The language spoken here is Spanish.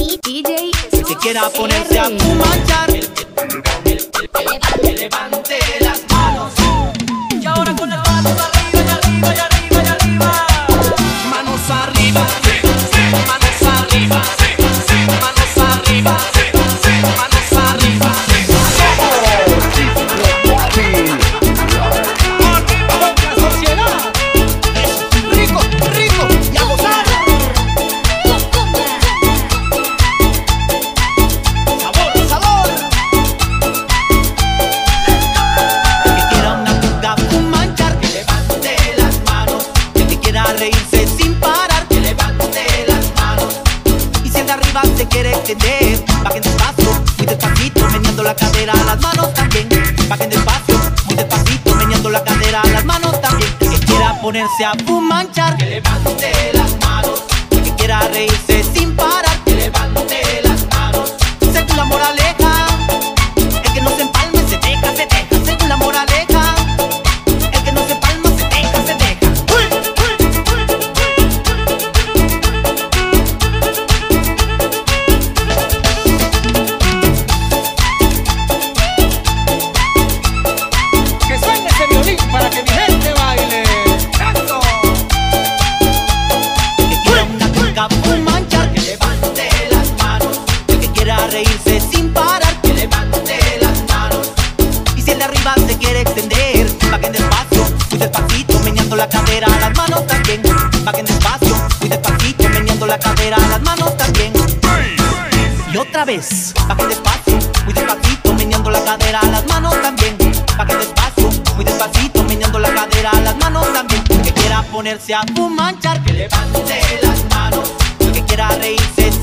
DJ El que quiera ponerse a fumanchar, que levante las manos. Y ahora con las manos arriba, y arriba, y arriba, y arriba. Manos arriba, manos arriba, manos arriba, manos arriba. La sociedad. Rico, rico, y a gozar. Sabor, sabor. El que quiera una cuca fumanchar, que levante las manos. El que quiera reírse sin parar, que levante las manos. Y si el de arriba se quiere extender, bajen despacio, muy despacito, meneando la cadera, las manos también. Bajen despacio, muy despacito, meneando la cadera, las manos también. El que quiera ponerse a fumanchar, que levante las manos. El que quiera reírse sin parar, que levante las manos. Según la moraleja, el que no se empalme se deja, se deja. Según la moraleja, el que no se empalma se deja, se deja. Que suene ese violín para que mi gente baile. ¡Eso! El que quiera una cuca fumanchar, que levante las manos. El que quiera reírse sin parar, que levante las manos. Y si el de arriba se quiere extender, bajen despacio, muy despacito, meneando la cadera, las manos también. Bajen despacio, muy despacito, meneando la cadera, las manos también. Y otra vez, bajen despacio, muy despacito, meneando la cadera, las manos también. Bajen despacio, muy despacito, meneando la cadera, las manos también. El que quiera ponerse a fumanchar, que levante las manos. El que quiera reírse